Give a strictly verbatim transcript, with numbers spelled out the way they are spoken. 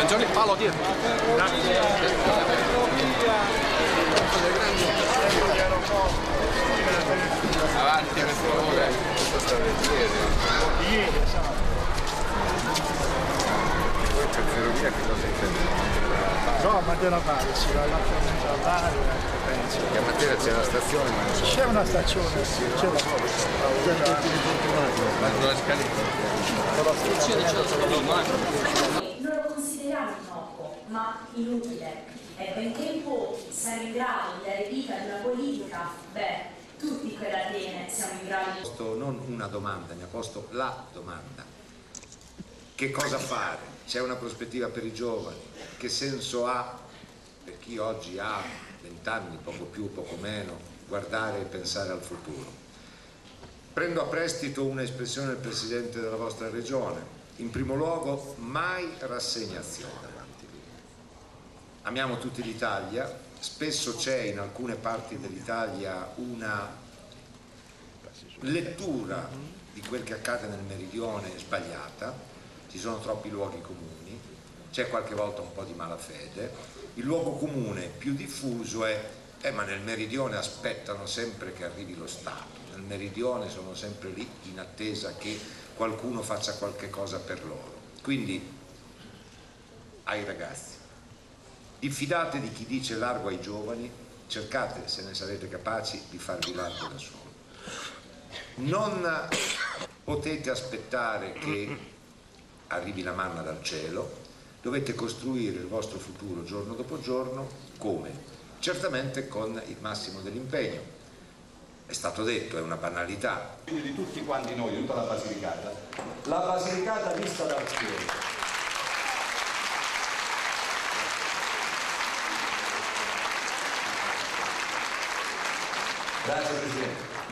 Attenzione, palo dietro. Avanti per favore. Per ferrovia che cosa intende? No, a Matera Pari, si va all'attualmente all'aria, penso. Che a Matera c'è una stazione, ma non so. C'è una stazione, sì, c'è una Non lo consideriamo innocuo, ma inutile. E benché in pochi siamo in grado di dare vita ad una politica, beh, tutti quell'Atene siamo in grado di... Ho posto non una domanda, mi ha posto la domanda. Che cosa fare? C'è una prospettiva per i giovani? Che senso ha, per chi oggi ha vent'anni, poco più, poco meno, guardare e pensare al futuro? Prendo a prestito un'espressione del Presidente della vostra Regione. In primo luogo, mai rassegnazione. Amiamo tutti l'Italia, spesso c'è in alcune parti dell'Italia una lettura di quel che accade nel meridione sbagliata. Ci sono troppi luoghi comuni, c'è qualche volta un po' di malafede. Il luogo comune più diffuso è eh, ma nel meridione aspettano sempre che arrivi lo Stato, nel meridione sono sempre lì in attesa che qualcuno faccia qualche cosa per loro. Quindi ai ragazzi, diffidate di chi dice largo ai giovani, cercate, se ne sarete capaci, di farvi largo da solo. Non potete aspettare che arrivi la manna dal cielo, dovete costruire il vostro futuro giorno dopo giorno. Come? Certamente con il massimo dell'impegno. È stato detto, è una banalità. Quindi di tutti quanti noi, di tutta la Basilicata, la Basilicata vista dal cielo. Grazie Presidente.